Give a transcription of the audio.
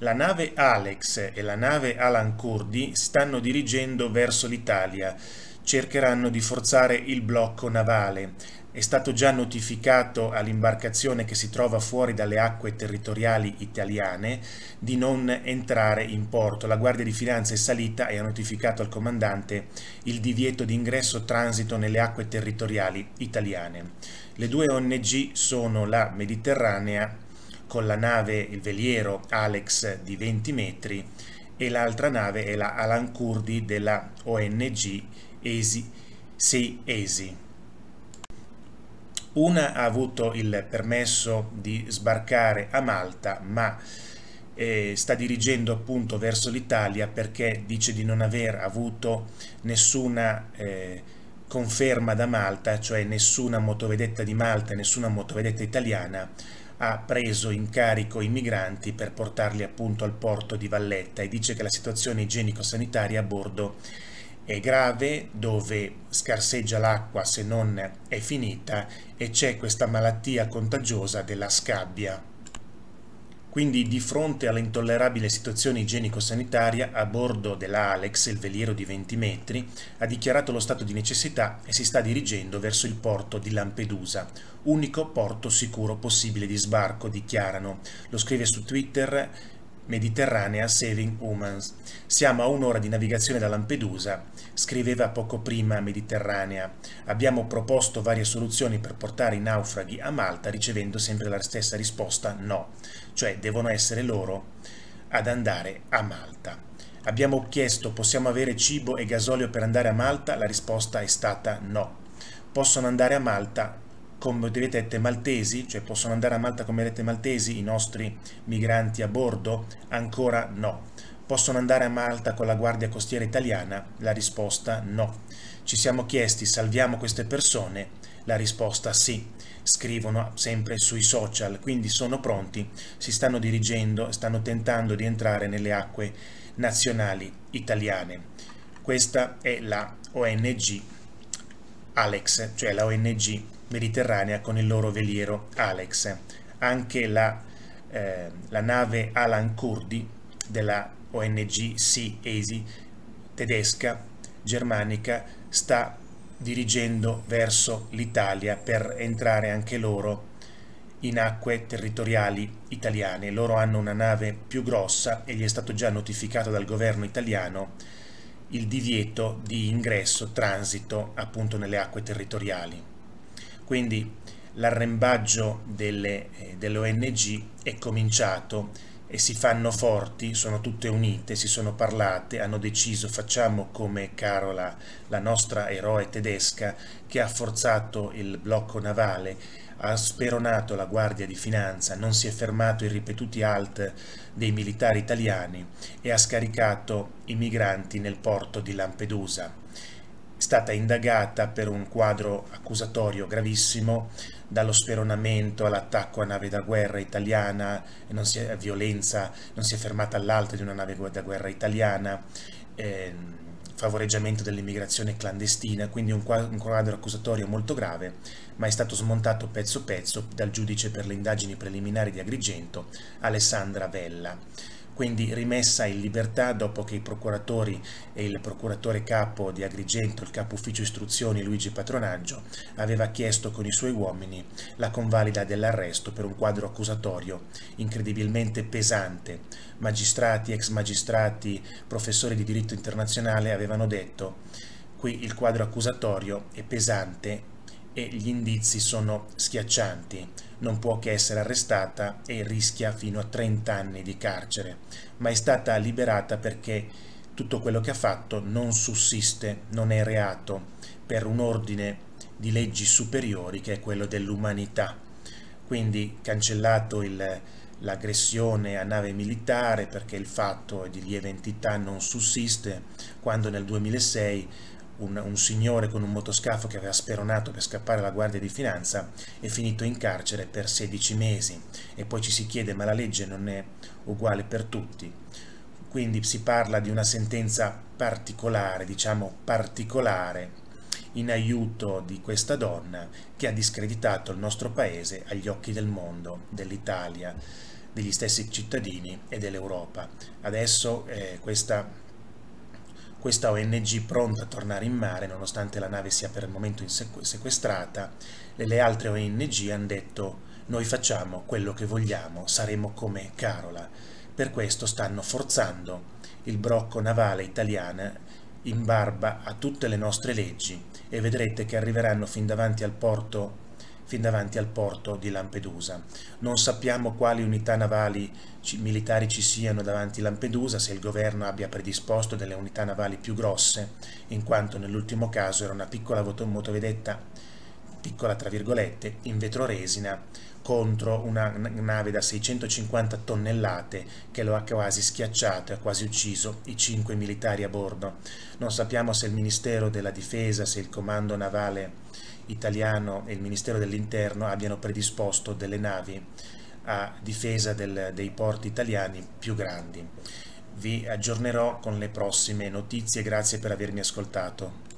La nave Alex e la nave Alan Kurdi stanno dirigendo verso l'Italia. Cercheranno di forzare il blocco navale. È stato già notificato all'imbarcazione che si trova fuori dalle acque territoriali italiane di non entrare in porto. La Guardia di Finanza è salita e ha notificato al comandante il divieto di ingresso transito nelle acque territoriali italiane. Le due ONG sono la Mediterranea con la nave, il veliero Alex di 20 metri, e l'altra nave è la Alan Kurdi della ONG Sea Easy. Una ha avuto il permesso di sbarcare a Malta, ma sta dirigendo appunto verso l'Italia perché dice di non aver avuto nessuna conferma da Malta, cioè nessuna motovedetta di Malta e nessuna motovedetta italiana ha preso in carico i migranti per portarli appunto al porto di Valletta, e dice che la situazione igienico-sanitaria a bordo è grave, dove scarseggia l'acqua se non è finita e c'è questa malattia contagiosa della scabbia. Quindi, di fronte all'intollerabile situazione igienico-sanitaria, a bordo della Alex, il veliero di 20 metri, ha dichiarato lo stato di necessità e si sta dirigendo verso il porto di Lampedusa, unico porto sicuro possibile di sbarco, dichiarano. Lo scrive su Twitter Mediterranea Saving Humans. Siamo a un'ora di navigazione da Lampedusa, scriveva poco prima Mediterranea. Abbiamo proposto varie soluzioni per portare i naufraghi a Malta, ricevendo sempre la stessa risposta no, cioè devono essere loro ad andare a Malta. Abbiamo chiesto: possiamo avere cibo e gasolio per andare a Malta? La risposta è stata no. Possono andare a Malta con motovedette maltesi, cioè possono andare a Malta con motovedette maltesi i nostri migranti a bordo? Ancora no. Possono andare a Malta con la Guardia Costiera italiana? La risposta no. Ci siamo chiesti: salviamo queste persone? La risposta sì. Scrivono sempre sui social, quindi sono pronti, si stanno dirigendo, stanno tentando di entrare nelle acque nazionali italiane. Questa è la ONG Alex, cioè la ONG Mediterranea con il loro veliero Alex. Anche la nave Alan Kurdi della ONG Sea Easy tedesca, germanica, sta dirigendo verso l'Italia per entrare anche loro in acque territoriali italiane. Loro hanno una nave più grossa e gli è stato già notificato dal governo italiano il divieto di ingresso, transito appunto nelle acque territoriali. Quindi l'arrembaggio delle ONG è cominciato e si fanno forti, sono tutte unite, si sono parlate, hanno deciso: facciamo come Carola, la nostra eroe tedesca, che ha forzato il blocco navale, ha speronato la Guardia di Finanza, non si è fermato ai ripetuti halt dei militari italiani e ha scaricato i migranti nel porto di Lampedusa. È stata indagata per un quadro accusatorio gravissimo, dallo speronamento all'attacco a nave da guerra italiana, a violenza, non si è fermata all'alto di una nave da guerra italiana, favoreggiamento dell'immigrazione clandestina, quindi un quadro accusatorio molto grave, ma è stato smontato pezzo pezzo dal giudice per le indagini preliminari di Agrigento, Alessandra Vella. Quindi rimessa in libertà dopo che i procuratori e il procuratore capo di Agrigento, il capo ufficio istruzioni Luigi Patronaggio, aveva chiesto con i suoi uomini la convalida dell'arresto per un quadro accusatorio incredibilmente pesante. Magistrati, ex magistrati, professori di diritto internazionale avevano detto: qui il quadro accusatorio è pesante e gli indizi sono schiaccianti, non può che essere arrestata e rischia fino a 30 anni di carcere, ma è stata liberata perché tutto quello che ha fatto non sussiste, non è reato, per un ordine di leggi superiori che è quello dell'umanità. Quindi cancellato l'aggressione a nave militare perché il fatto di lieve entità non sussiste, quando nel 2006 un signore con un motoscafo che aveva speronato per scappare alla Guardia di Finanza è finito in carcere per 16 mesi, e poi ci si chiede: ma la legge non è uguale per tutti? Quindi si parla di una sentenza particolare, diciamo particolare, in aiuto di questa donna che ha discreditato il nostro paese agli occhi del mondo, dell'Italia. degli stessi cittadini e dell'Europa. Adesso questa ONG pronta a tornare in mare, nonostante la nave sia per il momento sequestrata, le altre ONG hanno detto: noi facciamo quello che vogliamo, saremo come Carola. Per questo stanno forzando il blocco navale italiano in barba a tutte le nostre leggi, e vedrete che arriveranno fin davanti al porto di Lampedusa. Non sappiamo quali unità navali militari ci siano davanti a Lampedusa, se il governo abbia predisposto delle unità navali più grosse, in quanto nell'ultimo caso era una piccola motovedetta, piccola tra virgolette, in vetroresina, contro una nave da 650 tonnellate che lo ha quasi schiacciato e ha quasi ucciso i 5 militari a bordo. Non sappiamo se il Ministero della Difesa, se il Comando Navale Italiano e il Ministero dell'Interno abbiano predisposto delle navi a difesa dei porti italiani più grandi. Vi aggiornerò con le prossime notizie, grazie per avermi ascoltato.